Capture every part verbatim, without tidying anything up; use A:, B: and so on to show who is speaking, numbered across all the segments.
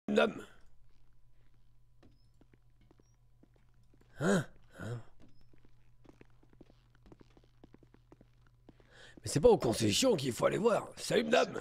A: Dame. Hein, hein. Mais c'est pas aux concessions qu'il faut aller voir. Salut madame.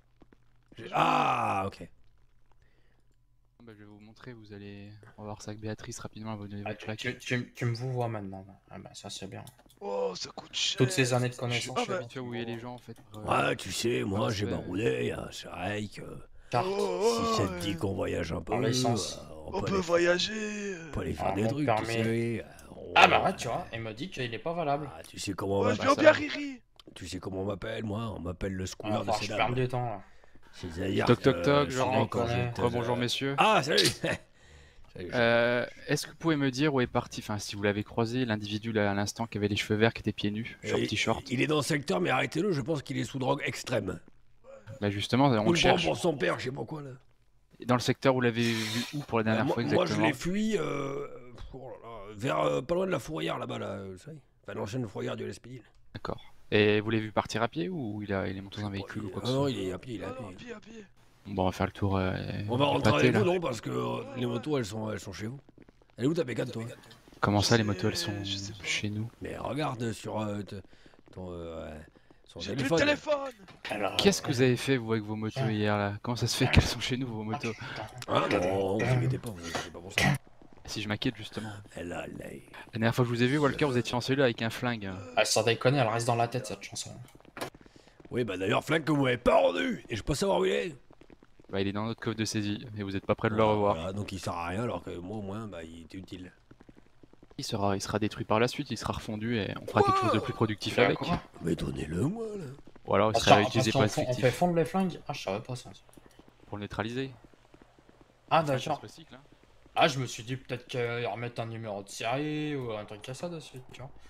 A: Ah, ok.
B: Bah, je vais vous montrer, vous allez... On va voir ça avec Béatrice rapidement, elle va vous donner
C: Ah,
B: votre plaque.
C: tu, tu, tu me vous vois maintenant. Ah bah ça c'est bien.
D: Oh, ça coûte cher.
C: Toutes ces années de
B: Je
C: connaissances.
B: suis
D: Ah, bah,
B: habitué à ouiller les gens en fait. pour, euh,
A: Ouais, tu sais, moi
B: Ouais,
A: j'ai
B: ouais.
A: baroudé, hein, c'est vrai que
C: Carte.
D: Oh,
A: si ça te
D: ouais.
A: dit qu'on voyage un peu,
C: En licence.
A: euh,
D: On
A: peut
D: peut
A: aller,
D: voyager.
A: on peut aller faire
C: Ah,
A: des
C: mon
A: trucs,
C: permis.
A: tu sais. on-
C: Ah bah ouais, tu vois, elle m'a dit qu'il est pas valable.
A: Ah, tu sais comment on
D: Ouais, je
A: m'appelle.
D: viens bien Riri.
A: Tu sais comment on m'appelle, moi? On m'appelle le
C: Ah,
A: scooter de
C: enfin,
A: ces
C: je perds
A: dames.
C: du temps là.
A: C'est-à-dire
B: Toc
A: que,
B: toc toc,
A: euh,
B: je
A: souvent,
C: rentre,
A: quand
C: connais.
A: j'étais,
B: Rebonjour
A: euh,
B: messieurs.
A: Ah, salut. Salut.
B: Euh, Est-ce que vous pouvez me dire où est parti, enfin si vous l'avez croisé, l'individu là à l'instant qui avait les cheveux verts, qui était pieds nus, short
A: Euh,
B: t-shirt?
A: Il est dans le secteur, mais arrêtez-le, je pense qu'il est sous drogue extrême.
B: Bah justement, on
A: On
B: le
A: le prend
B: cherche.
A: pour son père, je sais pas quoi, là.
B: Dans le secteur, vous l'avez vu où pour la
A: Bah,
B: dernière
A: moi,
B: fois
A: moi,
B: exactement?
A: je l'ai fui euh, oh là là, vers euh, pas loin de la fourrière là-bas, là, euh, ça y est. Enfin, l'ancienne fourrière du Lespédile.
B: D'accord. Et vous l'avez vu partir à pied ou il, a, il est monté dans un véhicule ou quoi que
A: Ah
B: ce
A: non,
B: soit?
A: il est à pied, il est à
D: Ah non,
A: pied.
D: pied à pied.
B: Bon, bah, on va faire le tour. euh,
A: On va
B: du
A: rentrer
B: pâté,
A: avec vous,
B: là.
A: non? Parce que euh, les motos, elles sont, elles sont chez vous. Elle est où ta bécane, toi?
B: Comment ça, les
D: Je
B: motos, elles
D: sais-
B: sont
D: je sais pas.
B: chez nous?
A: Mais regarde sur euh, te- ton, euh, son
D: J'ai plus
A: téléphone.
D: le téléphone.
C: Alors,
B: Qu'est-ce que vous avez fait, vous, avec vos motos
C: Tiens.
B: hier, là? Comment ça se fait qu'elles sont chez nous, vos motos?
A: Ah non, vous inquiétez pas, vous inquiétez pas pour ça.
B: Si je m'inquiète, justement.
A: Elle a l'œil.
B: La dernière fois que je vous ai vu, Walker, vous étiez en cellule avec un flingue.
C: Ah, sans déconner, elle reste dans la tête cette chanson.
A: Oui, bah d'ailleurs, flingue que vous m'avez pas rendu. Et je peux savoir où il est.
B: Bah, il est dans notre coffre de saisie, et vous êtes pas prêt de le
A: Voilà,
B: revoir.
A: voilà, donc il sert à rien, alors que moi, au moins, bah, il était utile.
B: Il sera, il sera détruit par la suite, il sera refondu, et on fera quelque chose de plus productif avec.
C: Quoi
A: Mais donnez-le moi, là.
B: Ou alors il
C: Ah,
B: sera
C: tiens,
B: utilisé
C: attention,
B: par
C: on,
B: les
C: fond- on
B: fictifs
C: fait fondre les flingues. Ah, je savais pas ça.
B: pour le neutraliser.
C: Ah,
B: Ça se
C: d'accord.
B: recycle, hein.
C: Ah, je me suis dit peut-être qu'ils remettent un numéro de série ou un truc à ça dessus, tu vois.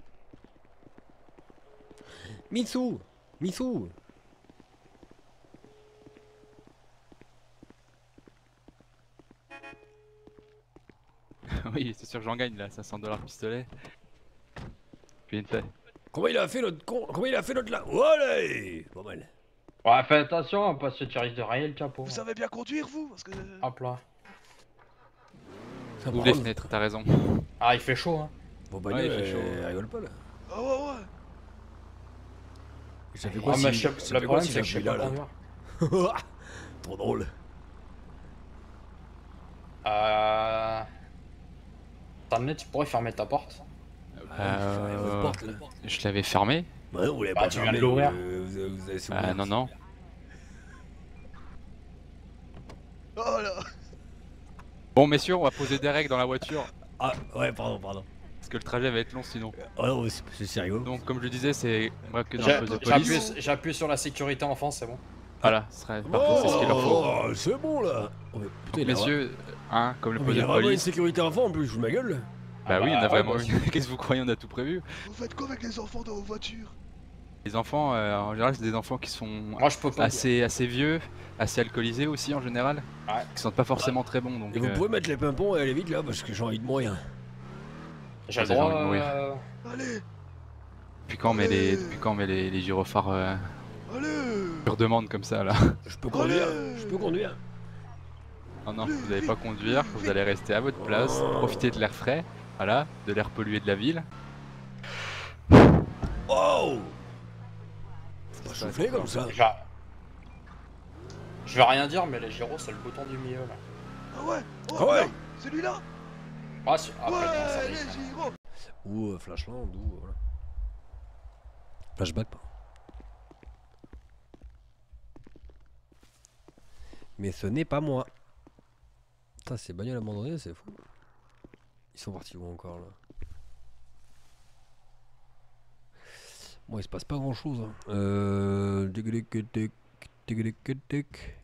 A: Mitsu Mitsu
B: Oui, c'est sûr que j'en gagne là, cinq cents dollars pistolet. Puis une taille.
A: Comment il a fait l'autre con? Comment il a fait l'autre là? Voilà. Pas mal.
C: Ouais, fais attention, parce que tu risques de rayer le capot.
D: Vous savez bien conduire, vous? Parce que.
C: Hop là.
A: Ça
B: Ouvre
A: va,
B: les fenêtres, t'as raison.
C: Ah, il fait chaud, hein.
A: Vos
B: Ouais,
A: bagnoles,
B: il fait
A: elles-
B: chaud.
A: elles rigolent pas là.
D: Ah ouais, ouais.
A: Ça fait
C: Ah,
A: quoi
C: mais
A: si...
C: je
A: ça
C: sais- le
A: fait quoi
C: problème,
A: si
C: c'est que je sais
A: j'appuie
C: pas
A: là,
C: conduire.
A: là Trop drôle.
C: Euh... Stanley, tu pourrais fermer ta porte.
A: Fermez votre
B: Euh,
A: porte là.
B: Je l'avais fermé.
A: Ouais, vous l'avez
C: Bah,
A: pas
C: tu viens
A: fermé,
C: de l'ouvrir.
A: euh, Vous, avez- vous avez
B: Ah
A: ouvert.
B: non, non.
D: Oh là.
B: Bon, messieurs, on va poser des règles dans la voiture.
A: Ah, ouais, pardon, pardon.
B: Parce que le trajet va être long sinon.
A: Oh non, c'est c'est sérieux.
B: Donc, comme je le disais, c'est moi que dans
C: J'ai-
B: le poste de
C: J'appuie
B: police.
C: j'appuie sur la sécurité enfant, c'est bon.
B: Voilà, ce serait parfait, c'est ce qu'il leur faut.
A: Oh, c'est bon là. Oh, mais putain, il a-
B: Messieurs, hein, comme le
A: Oh, mais
B: poste
A: il y
B: de
A: a vraiment une
B: police.
A: sécurité enfant en plus, je vous ma gueule.
B: Bah oui, il y en a
C: ouais,
B: vraiment
C: bah,
B: une. Qu'est-ce que vous croyez, on a tout prévu?
D: Vous faites quoi avec les enfants dans vos voitures?
B: Les enfants, euh, en général, c'est des enfants qui sont
C: Moi, je peux pas.
B: assez, assez vieux, assez alcoolisés aussi en général,
C: Ouais.
B: qui sentent pas forcément très bons. Donc,
A: Et vous
B: euh,
A: pouvez mettre les pimpons et aller vite là parce que j'ai envie de mourir.
C: J'ai le
B: Vous avez
C: droit.
B: envie de mourir.
C: euh,
D: Allez,
B: depuis quand on met les, depuis quand on met les, les gyrophares euh,
D: allez.
B: sur demande comme ça là?
A: Je peux conduire,
D: Allez.
A: je peux conduire.
B: Non, non, vous n'allez pas conduire, vous allez rester à votre place, profiter de l'air frais, voilà, de l'air pollué de la ville.
A: Oh! Pas souffler comme ça.
C: j'a- Je vais rien dire, mais les gyros, c'est le bouton du milieu là.
D: Ah ouais. Oh,
A: Ah ouais.
D: regarde, celui-là.
C: Ah, c'est- après, non, ça
D: Ouais,
C: risque,
D: les
C: hein.
D: gyros.
A: Ou euh, Flashland, ou voilà. Flashback, pardon. Mais ce n'est pas moi. Putain, ces bagnoles abandonnées, c'est fou. Ils sont partis où encore là? Bon, il se passe pas grand chose. Hein. Euh. tic-tic-tic, tic-tic-tic.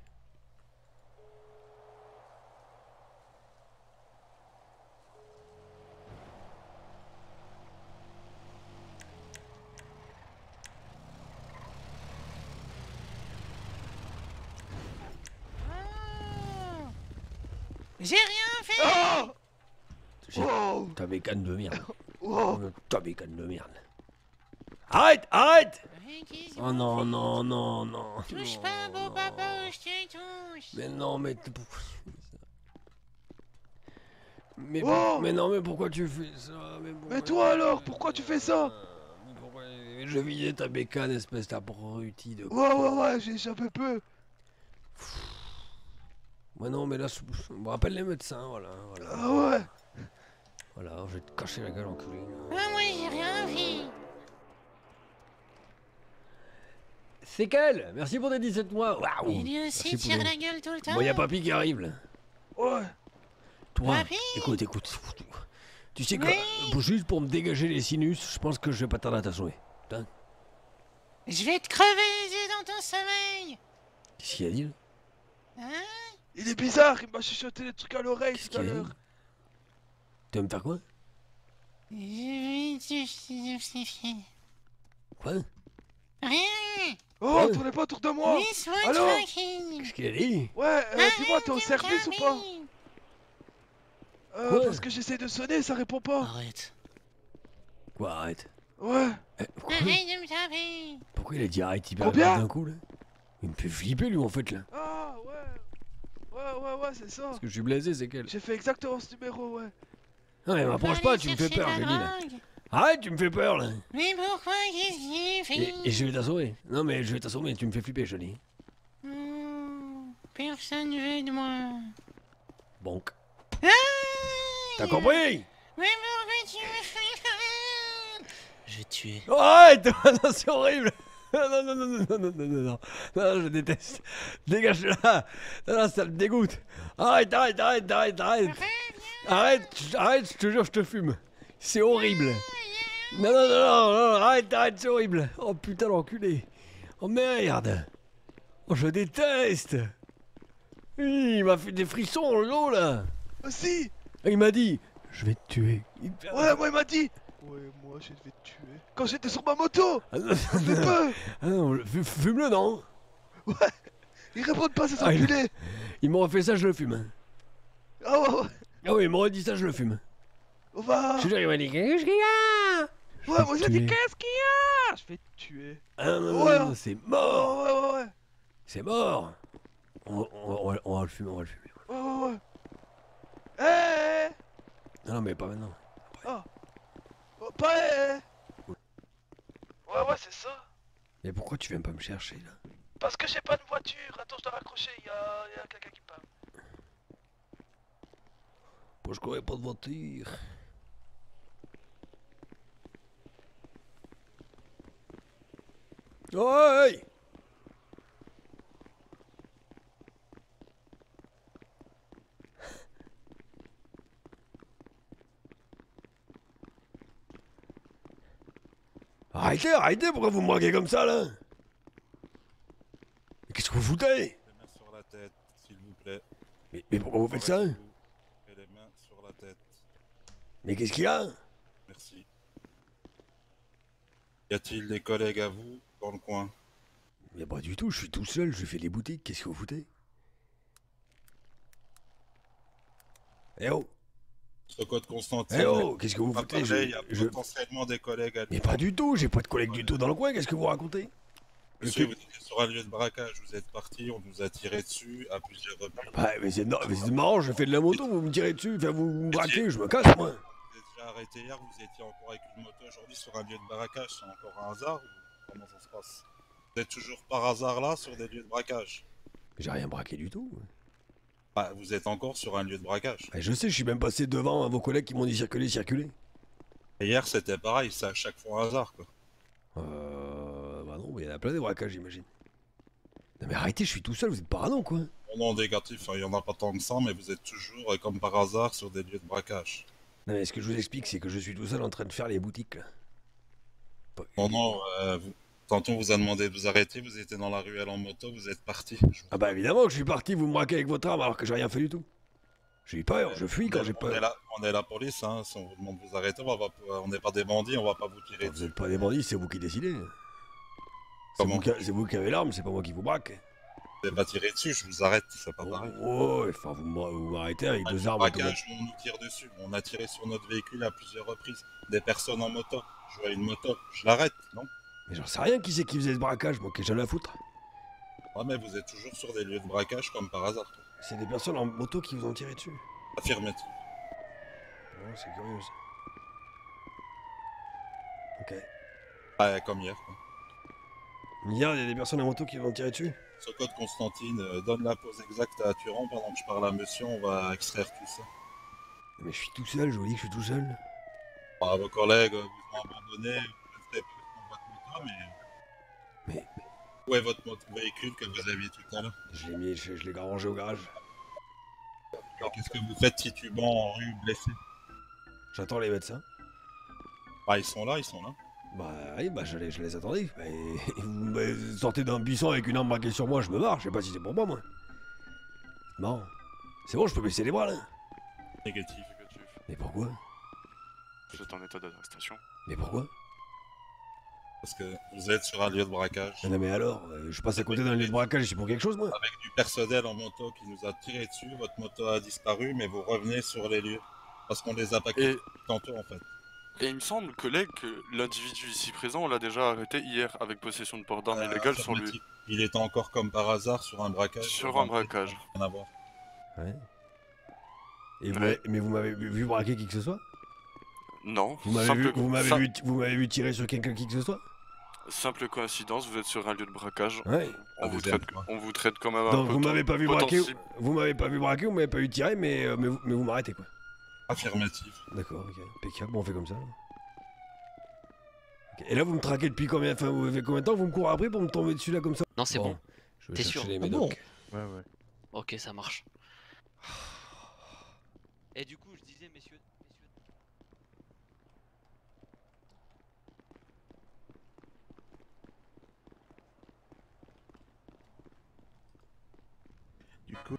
E: J'ai rien fait.
D: Ah.
A: J'ai-
D: Wow.
A: Ta bécane de merde.
D: Wow.
A: Ta bécane de merde. Arrête, arrête!
E: Rien Hey, qu'est-ce que
A: Oh
E: vous
A: non,
E: faites?
A: non, non, non.
E: Touche
A: non,
E: pas, beau
A: non.
E: papa, je te touche.
A: Mais non, mais t- pourquoi tu fais ça? Mais,
D: Oh
A: pour- mais non, mais pourquoi tu fais ça? Mais, pourquoi
D: Mais toi
A: tu
D: alors,
A: fais
D: pourquoi tu fais ça?
A: Mais pourquoi- Je vidais ta bécane, espèce d'abruti de...
D: Ouais, ouais, ouais, j'ai échappé peu.
A: Ouais, non, mais là, je je me rappelle les médecins, voilà. Voilà,
D: Ah ouais.
A: voilà, je vais te cacher la gueule, enculé.
E: Ah, moi, j'ai rien fait.
A: C'est qu'elle. Merci pour tes dix-sept mois. Waouh.
E: Et lui aussi
A: Merci pour
E: tire
A: les-
E: la gueule tout le temps.
A: Bon, y a Papy qui arrive, là.
D: Ouais.
A: Toi,
E: Papy.
A: écoute, écoute. Tu sais quoi,
E: Oui.
A: pour- juste pour me dégager les sinus, je pense que je vais pas tarder à t'assommer. Putain,
E: Je vais te crever les yeux dans ton sommeil.
A: qu'est-ce qu'il a dit, là?
E: Hein?
D: Il est bizarre, il m'a chuchoté des trucs à l'oreille
A: Qu'est-ce
D: tout à
A: qu'il a
D: l'heure.
A: dit? Tu vas me faire quoi?
E: Je vais te justifier.
A: Quoi?
E: Rien.
D: Oh,
A: Ouais.
D: tournez pas autour de moi.
E: Laisse-moi
D: Allô?
E: tranquille.
A: Qu'est-ce qu'il a dit?
D: Ouais, euh, dis-moi, t'es au
E: Arrête de me
D: service ou pas?
E: taper.
D: Euh,
A: Quoi?
D: parce que j'essaie de sonner, ça répond pas.
E: Arrête.
A: Quoi, arrête?
D: Ouais.
A: Eh, quoi?
E: Arrête de me taper.
A: Pourquoi il a dit arrête hyper
D: Combien?
A: grave d'un coup, là? Il me fait flipper, lui, en fait, là.
D: Ah, ouais. Ouais, ouais, ouais, c'est ça.
A: Parce que je suis blasé, c'est qu'elle.
D: J'ai fait exactement ce numéro, ouais.
A: Non, mais m'approche
E: Faut
A: pas,
E: aller
A: tu me fais
E: chercher
A: peur,
E: la
A: Julie, là.
E: drogue.
A: Arrête, tu me fais peur, là.
E: Mais pourquoi? Qu'est-ce qu'il fait?
A: Et, et je vais t'assommer. Non, mais je vais t'assommer, tu me fais flipper, Johnny.
E: Hmm, Personne veut de moi.
A: Bonk.
E: Ah.
A: T'as compris?
E: Mais pourquoi tu me fais ça? Je vais te tuer.
A: Oh, arrête! Non, c'est horrible! Non, non, non, non, non, non, non, non, non, non, je déteste. Dégage de là! Non, non, ça me dégoûte. Arrête, arrête, arrête, arrête, arrête! Arrête, je- arrête, je te jure, je te fume. C'est horrible. Non, non, non, non, non, arrête, arrête, c'est horrible. Oh putain, l'enculé. Oh merde. Oh, je déteste. Il m'a fait des frissons dans le dos, là.
D: Aussi.
A: Il m'a dit, je vais te tuer. Il-
D: Ouais, moi, il m'a dit. Ouais, moi, je vais te tuer. Quand j'étais sur ma moto.
A: Ah, non,
D: Ça fait peur.
A: ah, non, le- fu- fume-le, non?
D: Ils répondent pas, ces
A: Ah, il-
D: enculés.
A: Il m'aurait fait ça, je le fume.
D: Ah ouais, ouais.
A: Ah oui, il m'aurait dit ça, je le fume.
D: On va.
A: Je te jure, il m'a dit, qu'est-ce qu'il y a?
D: Ouais, moi, j'ai dit
A: tuer.
D: qu'est-ce qu'il y a? Je vais te tuer.
A: Ah non, non,
D: Ouais.
A: non, non, c'est mort.
D: Oh, ouais, ouais, ouais.
A: C'est mort. On, on- on va- on va le fumer, on va le fumer.
D: Ouais, ouais, ouais. Eh, eh,
A: Non, non, mais pas maintenant.
D: eh. Oh, pas eh, eh. Ouais, ouais, c'est ça.
A: Mais pourquoi tu viens pas me chercher, là?
D: Parce que j'ai pas de voiture. Attends, je dois raccrocher. Il y a, y a quelqu'un qui parle.
A: Pourquoi je courais pas de voiture? Ouais! Arrêtez, arrêtez, pourquoi vous me braquez comme ça, là? Mais qu'est-ce que vous foutez?
F: Les mains sur la tête, s'il vous plaît.
A: mais, mais pourquoi vous faites ça?
F: Arrêtez-vous. Et les mains sur la tête.
A: Mais qu'est-ce qu'il y a?
F: Merci. Y a-t-il des collègues à vous dans le coin?
A: Mais pas du tout, je suis tout seul, je fais des boutiques, qu'est-ce que vous foutez? Eh oh!
F: Ce code Constantine.
A: Eh oh! Qu'est-ce que vous
F: pas
A: foutez?
F: pareil,
A: Je-
F: y a
A: je-
F: potentiellement des collègues à
A: Mais
F: lui.
A: pas du tout, j'ai pas de collègue du tout dans le coin, qu'est-ce que vous racontez?
F: Monsieur, vous étiez sur un lieu de braquage, vous êtes parti, on vous a tiré dessus à plusieurs reprises.
A: Bah, mais c'est no- mais c'est marrant, je fais de la moto, vous me tirez dessus, enfin, vous me braquez, je me casse, moi.
F: Vous êtes déjà arrêté hier, vous étiez encore avec une moto aujourd'hui sur un lieu de braquage, c'est encore un hasard ou comment ça se passe? Vous êtes toujours par hasard là sur des lieux de braquage?
A: J'ai rien braqué du tout.
F: Bah, vous êtes encore sur un lieu de braquage.
A: Bah, je sais, je suis même passé devant à vos collègues qui m'ont dit circuler, circuler.
F: Et hier c'était pareil, c'est à chaque fois un hasard quoi.
A: Euh... Bah non, mais il y en a plein des braquages, j'imagine. Non mais arrêtez, je suis tout seul, vous êtes parano, quoi.
F: Non, non, négatif, hein, il y en a pas tant que ça, mais vous êtes toujours, euh, comme par hasard, sur des lieux de braquage.
A: Non mais ce que je vous explique, c'est que je suis tout seul en train de faire les boutiques, là. Pas-
F: Non, non, euh, vous... tantôt on vous a demandé de vous arrêter, vous étiez dans la ruelle en moto, vous êtes parti. Je vous-
A: Ah bah évidemment que je suis parti, vous me braquez avec votre arme alors que j'ai rien fait du tout. J'ai eu peur, je fuis quand j'ai
F: on, est
A: peur.
F: la... on est la police, hein, si on vous demande de vous arrêter, on va pas- on n'est pas des bandits, on va pas vous tirer
A: Vous
F: dessus.
A: êtes pas des bandits, c'est vous qui décidez. C'est
F: Comment
A: vous, qui... c'est vous qui avez l'arme, c'est pas moi qui vous braque.
F: Vous n'êtes pas tiré dessus, je vous arrête, c'est pas pareil.
A: Oh, ouais, enfin vous m'a- vous m'arrêtez avec
F: Un
A: deux
F: lieu de
A: armes.
F: braquage, on nous tire dessus, on a tiré sur notre véhicule à plusieurs reprises. Des personnes en moto, je vois une moto, je l'arrête, non?
A: Mais j'en sais rien qui c'est qui faisait ce braquage, moi, qui j'ai rien à foutre.
F: Ah, mais vous êtes toujours sur des lieux de braquage comme par hasard.
A: C'est des personnes en moto qui vous ont tiré dessus.
F: Affirmatif.
A: Oh, c'est curieux ça. Ok.
F: Ouais, comme hier, quoi.
A: Hier, il y a des personnes en moto qui vous ont tiré dessus.
F: Ce code Constantine euh, donne la pause exacte à Turan pendant que je parle à monsieur, on va extraire tout ça.
A: Mais je suis tout seul, je vous dis que je suis tout seul.
F: Bah, vos collègues euh, vous ont abandonné, vous êtes dans votre moto, mais...
A: Mais...
F: Où est votre moto véhicule que vous aviez tout à l'heure?
A: Je l'ai mis, je, je l'ai rangé au garage.
F: Et qu'est-ce que vous faites titubant en rue blessé?
A: J'attends les médecins.
F: Bah, ils sont là, ils sont là.
A: Bah oui, bah je les, je les attendais. Et vous me sortez d'un buisson avec une arme braquée sur moi, je me barre, je sais pas si c'est pour moi, moi. Non. C'est bon, je peux baisser les bras, là.
F: Négatif.
G: Négatif.
A: Mais pourquoi?
G: Vous êtes en état d'arrestation.
A: Mais pourquoi?
F: Parce que vous êtes sur un lieu de braquage.
A: Ah non mais alors, euh, je passe à côté d'un lieu de braquage, c'est pour quelque chose, moi.
F: Avec du personnel en moto qui nous a tiré dessus, votre moto a disparu, mais vous revenez sur les lieux. Parce qu'on les a pas quittés
G: Et,
F: tantôt, en fait.
G: et il me semble, collègue, que l'individu ici présent, on l'a déjà arrêté hier avec possession de port d'armes
F: Euh,
G: illégales sur lui.
F: affirmatif. Il était encore comme par hasard sur un braquage.
G: Sur un braquage.
F: Rien à voir.
A: Ouais. Et vous
G: Ouais.
A: m'avez- mais vous m'avez vu vu braquer qui que ce soit?
G: Non,
A: Vous m'avez
G: simple,
A: vu, vous m'avez
G: sim-
A: vu, vous m'avez vu tirer sur quelqu'un qui que ce soit?
G: simple coïncidence, vous êtes sur un lieu de braquage.
A: Ouais.
G: On,
F: Ah,
G: vous
F: vous
G: traite,
F: êtes, quoi.
G: on vous traite quand même un
A: Donc
G: peu
A: vous m'avez pas vu braquer,
G: potentiel-
A: vous m'avez pas vu braquer, vous m'avez pas vu tirer, mais, euh, mais, vous, mais vous m'arrêtez quoi.
F: Affirmatif.
A: D'accord, ok, impeccable, bon on fait comme ça. Ok. Et là vous me traquez depuis combien, enfin vous avez combien de temps, vous me courez après pour me tomber dessus là comme ça?
H: Non, c'est bon.
A: Je vais
H: T'es
A: chercher
H: sûr?
A: les
H: Ah
A: médocs.
B: Ouais, ouais.
H: Ok, ça marche. Et du coup, je disais, messieurs, messieurs...
F: Du coup.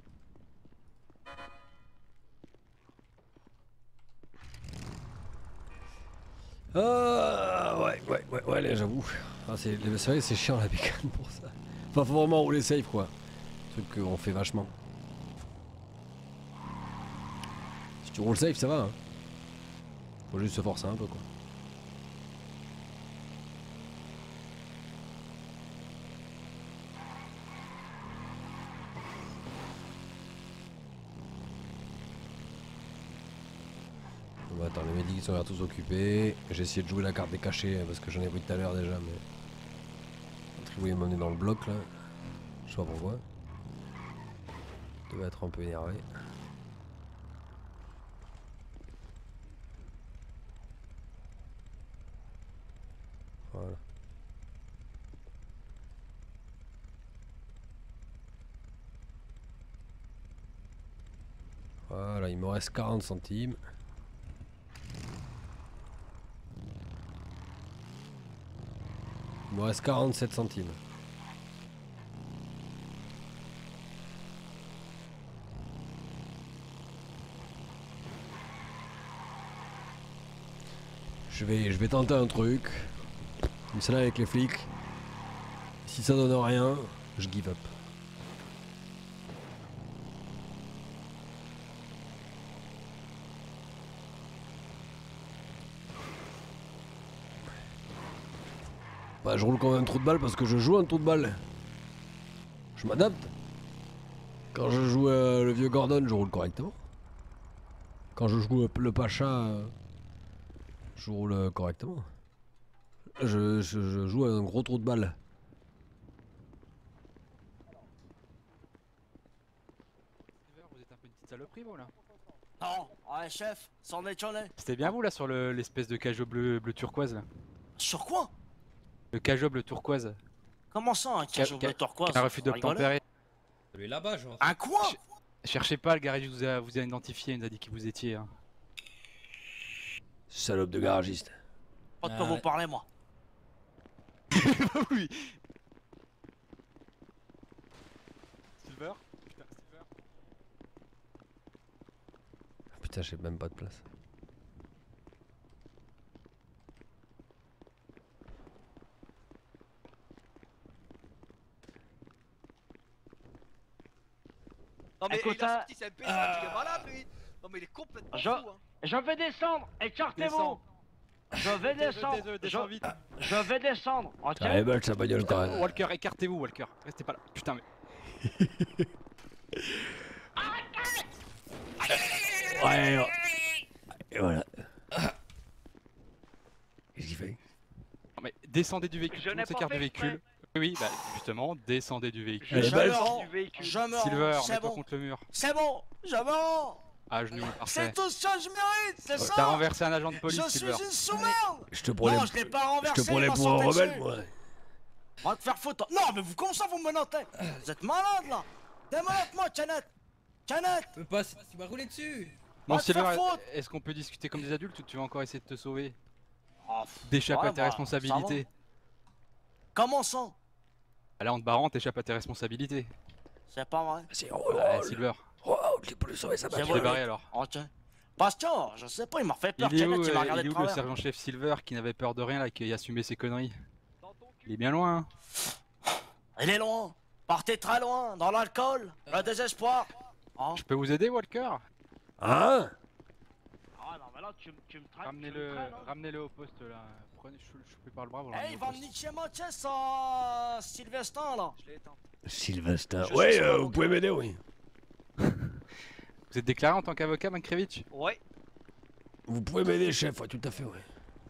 A: Ah ouais, ouais, ouais, ouais, là, j'avoue. Ah, c'est c'est vrai, c'est chiant la bécane pour ça. Enfin, faut vraiment rouler safe quoi. Truc qu'on fait vachement. Si tu roules safe, ça va. Hein. Faut juste se forcer un peu quoi. Bon, attends, les médics sont là tous occupés. J'ai essayé de jouer la carte des cachets parce que j'en ai pris tout à l'heure déjà, mais. L'autre, il voulait m'emmener dans le bloc là. Je sais pas pourquoi. Il devait être un peu énervé. Voilà. Voilà, il me reste quarante centimes. Il me reste quarante-sept centimes. Je vais, je vais tenter un truc. Comme ça là avec les flics. Si ça donne rien, je give up. Bah, je roule quand même un trou de balle parce que je joue un trou de balle. Je m'adapte. Quand je joue euh, le vieux Gordon, je roule correctement. Quand je joue euh, le Pacha, euh, je roule euh, correctement. Je, je, je joue un gros trou de balle.
B: Vous êtes un peu une petite saloperie, vous là.
I: Non, ouais, chef, c'en est j'en ai.
B: C'était bien vous là sur le- l'espèce de cajot bleu, bleu turquoise là.
I: Sur quoi?
B: Le cajot bleu turquoise.
I: Comment ça, un
B: Ca-
I: cajot
B: ca-
I: bleu turquoise?
B: Un refus
I: Vous rigolez?
B: d'obtempérer.
C: Celui là-bas, genre.
I: Un quoi?
B: Cherchez pas, le garage vous a, vous a identifié, il nous a dit qui vous étiez. Hein.
A: Salope de garagiste.
I: Pas de quoi
C: Ah,
I: vous
C: ouais.
I: parlez, moi.
B: Oui. Silver Putain, Silver.
A: Ah, putain, j'ai même pas de place.
J: Non mais
I: Écoute,
J: il a
I: hein,
J: sorti sa P cinq, il est malade lui. Non mais il est complètement
I: Je-
J: fou hein.
I: Je vais descendre, écartez-vous.
B: Descends.
I: Je vais descendre.
B: Descends,
I: Je,
B: descends vite.
I: je vais descendre. Ok.
A: Elle est belle sa bagnole quand même.
B: Walker, écartez-vous, Walker. Restez pas là. Putain, mais.
A: Ouais, ouais. Et voilà. Qu'est-ce qu'il fait?
B: Non, mais descendez du véhicule.
I: Je
B: Tout le
I: n'ai
B: monde
I: pas
B: s'écarte du
I: fait exprès.
B: véhicule. Oui, oui, bah justement, descendez du véhicule.
A: Elle est
I: Je
A: belle.
I: me rends.
D: Du véhicule.
I: Je me
B: Silver,
I: rends. C'est
B: mets-toi
I: bon.
B: contre le mur.
I: C'est bon. Je me rends.
B: À genoux, parfait.
I: C'est tout ce que je mérite. C'est ça.
B: T'as renversé un agent de
I: Je
B: police,
I: suis
B: Silver.
I: une sous-merde.
A: Je te prenais,
I: Non, je l'ai pas
A: je
I: renversé.
A: te prenais
I: il m'a
A: pour un
I: sauté
A: rebelle,
I: dessus.
A: moi.
I: On va te faire foutre. Non, mais vous, comment ça vous me menotez? Vous êtes malade là. Démonte-moi, Kenneth. Kenneth.
J: peux pas, tu m'as roulé dessus.
B: Bon,
I: Va te faire
B: Silver,
I: foutre.
B: est-ce qu'on peut discuter comme des adultes ou tu vas encore essayer de te sauver?
I: Oh, pff,
B: D'échapper
I: ouais,
B: à tes
I: bah,
B: responsabilités.
I: ça va. Comment ça?
B: Ah, là, en te barrant, t'échappes à tes responsabilités.
I: C'est pas vrai.
A: C'est
B: Ouais,
A: oh,
B: Silver.
A: oh, tu peux le sauver sa
I: C'est
B: Je
A: bagnole.
B: vais barrer alors.
I: Ok. Parce que, je sais pas, il m'a fait peur.
B: Il est où,
I: Kenneth, il m'a
B: euh,
I: regardé
B: il est
I: de
B: où le
I: travers.
B: sergent-chef Silver qui n'avait peur de rien là, qui assumait ses conneries? Il est bien loin. Hein.
I: Il est loin. Partez très loin, dans l'alcool, le désespoir. Hein?
B: Je peux vous aider, Walker?
A: Hein?
I: Ah non, mais là, tu, m- tu me traites.
B: Ramenez-le ramenez-le au poste là. Prenez, je je peux par le bras. vous le
I: Eh,
B: ramenez
I: il
B: au
I: va me
B: poste.
I: niquer ma caisse à Sylvestin là. Je l'ai éteint.
A: Sylvester.
I: Je
A: Ouais,
I: suis
A: euh,
I: sûr,
A: vous pouvez m'aider, oui.
B: Vous êtes déclaré en tant qu'avocat, Mankrevich?
I: Ouais.
A: Vous pouvez m'aider, chef, ouais, tout à fait, ouais.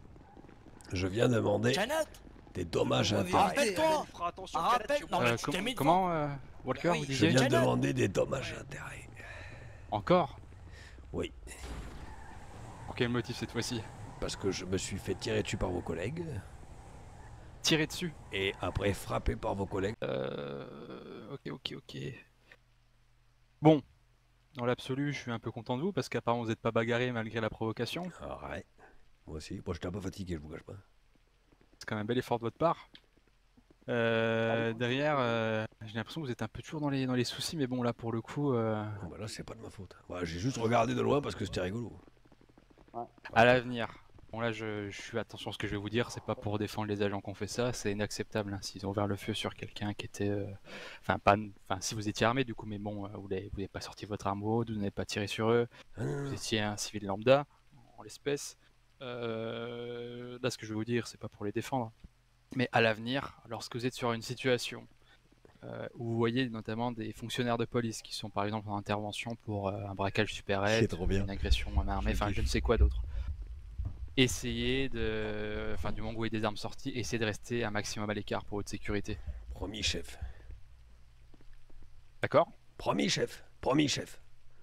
A: Je viens demander
I: Kenneth,
A: des dommages
J: On va
A: intérêts.
J: vérifier.
I: rappelle-toi.
D: Fera attention,
I: Rappelle.
D: Kenneth, tu
I: Non, mais
B: Euh,
I: tu
B: com-
I: t'es mis devant.
B: comment, euh, Walker,
J: Ah oui,
B: vous
J: je
A: Je
B: disiez?
A: viens de
I: Kenneth.
A: demander des dommages intérêts.
B: Encore?
A: Oui,
B: Pour quel motif cette fois-ci?
A: parce que je me suis fait tirer dessus par vos collègues,
B: Tirer dessus.
A: et après frappé par vos collègues.
B: Euh... Ok, ok, ok. Bon. Dans l'absolu, je suis un peu content de vous parce qu'apparemment vous n'êtes pas bagarré malgré la provocation.
A: Ah ouais, moi aussi. Moi, j'étais un peu fatigué, je vous cache pas.
B: C'est quand même un bel effort de votre part. Euh, derrière, euh, j'ai l'impression que vous êtes un peu toujours dans les, dans les soucis, mais bon, là pour le coup, euh,
A: Bon, bah là, c'est pas de ma faute. Ouais, j'ai juste regardé de loin parce que c'était rigolo.
B: à l'avenir. Bon, là, je, je suis attention à ce que je vais vous dire, c'est pas pour défendre les agents qui ont fait ça, c'est inacceptable. Hein, s'ils ont ouvert le feu sur quelqu'un qui était. euh, Enfin, pas. Enfin, si vous étiez armé, du coup, mais bon, euh, vous n'avez vous n'avez pas sorti votre arme haute, vous n'avez pas tiré sur eux,
A: Ah, non,
B: vous
A: non.
B: étiez un civil lambda, en l'espèce. Euh, là, ce que je vais vous dire, c'est pas pour les défendre. Mais à l'avenir, lorsque vous êtes sur une situation euh, où vous voyez notamment des fonctionnaires de police qui sont par exemple en intervention pour euh, un braquage super
A: C'est trop bien.
B: une agression à main armée,
A: Je
B: enfin
A: kiffe.
B: je ne sais quoi d'autre. Essayez de, enfin du moment où il y a des armes sorties, essayez de rester un maximum à l'écart pour votre sécurité.
A: Promis, chef.
B: D'accord?
A: Promis, chef. Promis, chef.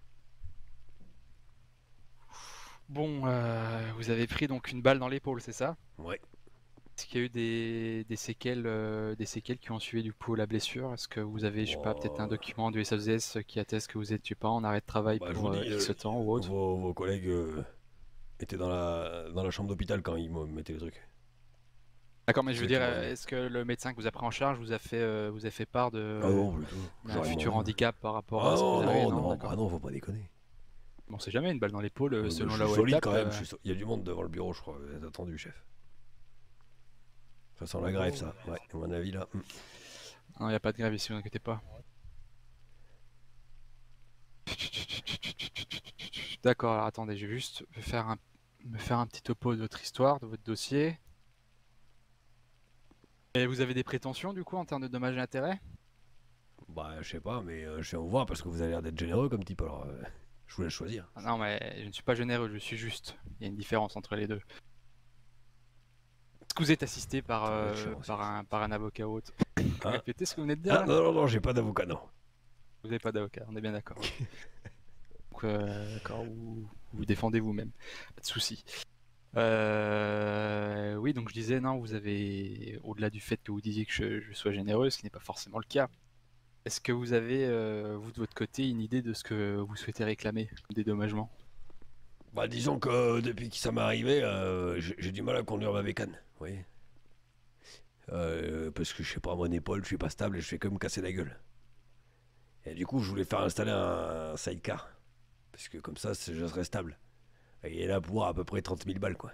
B: Bon, euh, vous avez pris donc une balle dans l'épaule, c'est ça?
A: Ouais.
B: Est-ce qu'il y a eu des, des séquelles, euh, des séquelles qui ont suivi du coup la blessure? Est-ce que vous avez, je sais pas, peut-être un
A: Oh.
B: document du S A V S qui atteste que vous êtes, je sais pas, en arrêt de travail
A: Bah, je
B: pour
A: vous
B: euh,
A: dis,
B: X
A: euh,
B: temps ou autre?
A: Vos, vos collègues euh, étaient dans la, dans la chambre d'hôpital quand ils me mettaient les trucs.
B: D'accord, mais je veux
A: c'est
B: dire,
A: tout,
B: euh,
A: ouais.
B: est-ce que le médecin que vous a pris en charge vous a fait, euh, vous a fait part de
A: Ah non, du tout.
B: d'un
A: J'aurais
B: futur
A: demandé.
B: handicap par rapport
A: Ah
B: à ce que
A: non,
B: vous avez?
A: non, non,
B: d'accord.
A: bah non, faut pas déconner.
B: Bon, c'est jamais une balle dans l'épaule euh,
A: Euh,
B: selon
A: je
B: la
A: suis
B: O L
A: solide
B: tape,
A: quand même,
B: euh,
A: je suis so- il y a du monde devant le bureau, je crois. Vous êtes attendu, chef. Ça sent la grève, ça. Ouais, à mon avis, là. hmm.
B: Non, il n'y a pas de grève ici, vous inquiétez pas. D'accord, alors attendez, je vais juste me faire un, me faire un petit topo de votre histoire, de votre dossier. Et vous avez des prétentions du coup en termes de dommages et intérêts?
A: Bah, je sais pas, mais euh, je viens vous voir parce que vous avez l'air d'être généreux comme type, alors euh, je vous laisse choisir.
B: Ah non, mais je ne suis pas généreux, je suis juste. Il y a une différence entre les deux. Est-ce que vous êtes assisté par, euh,
A: Très cher aussi.
B: par, un, par un avocat ou autre?
A: Hein
B: Répétez ce que vous venez de dire
A: Ah
B: là.
A: non, non, non, j'ai pas d'avocat, non.
B: Vous n'avez pas d'avocat, on est bien d'accord. Donc, euh, d'accord, vous vous défendez vous-même, pas de souci. Euh, oui, donc je disais, non, vous avez, au-delà du fait que vous disiez que je, je sois généreux, ce qui n'est pas forcément le cas, est-ce que vous avez, euh, vous de votre côté, une idée de ce que vous souhaitez réclamer comme dédommagement?
A: Bah, disons que euh, depuis que ça m'est arrivé, euh, j'ai j'ai du mal à conduire ma bécane, vous voyez. Euh, parce que je sais pas, mon épaule, je suis pas stable et je fais que me casser la gueule. Et du coup, je voulais faire installer un, un sidecar. Parce que comme ça, c'est- je serais stable. Et là, pour à peu près trente mille balles, quoi.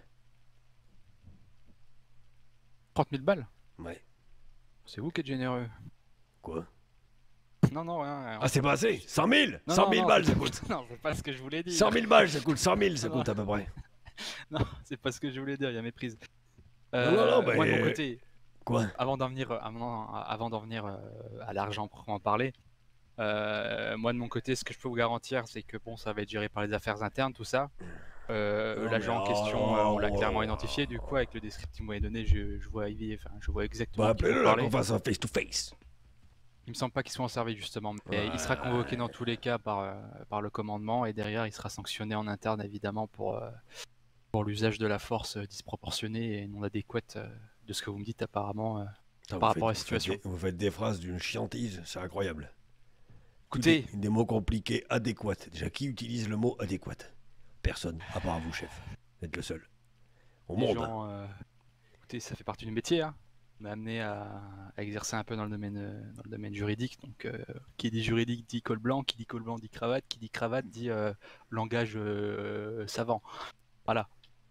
B: trente mille balles?
A: Ouais.
B: C'est vous qui êtes généreux.
A: Quoi?
B: Non, non, rien. rien.
A: Ah, c'est pas assez? cent mille?
B: Non,
A: cent
B: non,
A: mille
B: non,
A: balles,
B: c'est-
A: ça coûte.
B: Non, c'est pas ce que je voulais dire.
A: cent mille balles, ça coûte cent mille, ça
B: Non,
A: coûte à peu près.
B: Non, c'est pas ce que je voulais dire, il y a méprise.
A: Non, non, non, bah,
B: moi de mon
A: euh,
B: côté,
A: Quoi?
B: avant d'en venir, avant, avant d'en venir euh, à l'argent pour en parler, euh, moi de mon côté, ce que je peux vous garantir, c'est que bon, ça va être géré par les affaires internes, tout ça. Euh,
A: Non,
B: L'agent en
A: mais,
B: question,
A: oh,
B: euh, on l'a
A: oh,
B: clairement
A: oh.
B: identifié. Du coup, avec le descriptif que vous m'avez donné, je, je vois, Ivy- enfin, je vois exactement.
A: Bah
B: de qui vous
A: appelez-le là
B: parlez.
A: qu'on fasse un face to face.
B: Il me semble pas qu'il soit en service justement, mais
A: Ouais.
B: il sera convoqué dans tous les cas par, euh, par le commandement et derrière il sera sanctionné en interne évidemment pour, euh, pour l'usage de la force euh, disproportionnée et non adéquate euh, de ce que vous me dites apparemment euh,
A: Putain,
B: par
A: vous
B: rapport à la
A: faites- vous
B: situation.
A: faites des- Vous faites des phrases d'une chiantise, c'est incroyable.
B: Écoutez,
A: Des, des mots compliqués, adéquats. Déjà, qui utilise le mot adéquat? Personne, à part vous, chef. Vous êtes le seul. Au
B: les
A: monde.
B: gens, euh, écoutez, ça fait partie du métier. Hein. On m'a amené à, à exercer un peu dans le domaine, euh, dans le domaine juridique. Donc, euh, qui dit juridique dit col blanc, qui dit col blanc dit cravate, qui dit cravate dit euh, langage euh, savant. Voilà.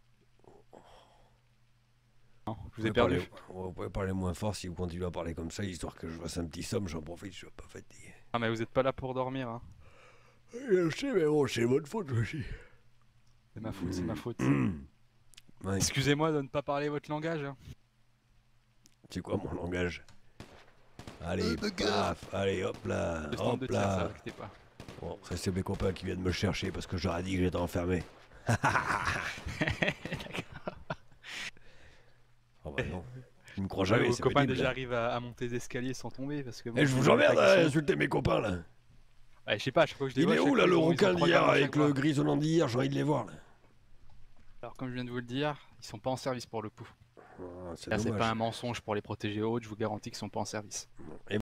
B: Non, je vous ai
A: Vous pouvez
B: perdu.
A: parler- Vous pouvez parler moins fort si vous continuez à parler comme ça, histoire que je fasse un petit somme, j'en profite, je suis pas fatigué.
B: Ah, mais vous êtes pas là pour dormir. Hein.
A: Je sais, mais bon, c'est votre faute aussi.
B: C'est ma faute, c'est ma faute.
A: Ouais,
B: Excusez-moi de ne pas parler votre langage. Hein.
A: c'est quoi mon langage? Allez, paf, allez, hop là,
B: Le stand
A: hop
B: de tir, ça
A: là.
B: va, inquiétez pas.
A: Bon, ça c'est mes copains qui viennent me chercher parce que je leur ai dit que j'étais enfermé. Oh bah non, ils me croient jamais,
B: Vos
A: c'est
B: copains
A: pénible.
B: déjà arrivent à, à monter des escaliers sans tomber parce que.
A: Eh, je vous emmerde à insulter mes copains là.
B: Ouais, je sais pas, je crois que je les
A: Il
B: vois,
A: est
B: chaque
A: où là
B: fois,
A: le
B: ils ont- ils ont
A: rouquin
B: trois
A: d'hier
B: gamins
A: avec
B: chaque
A: le
B: fois.
A: grisonnant d'hier? J'ai envie de les voir là.
B: Alors, comme je viens de vous le dire, ils sont pas en service pour le coup.
A: Oh, c'est
B: Là, c'est
A: dommage.
B: pas un mensonge pour les protéger hautes, je vous garantis qu'ils sont pas en service.
A: Et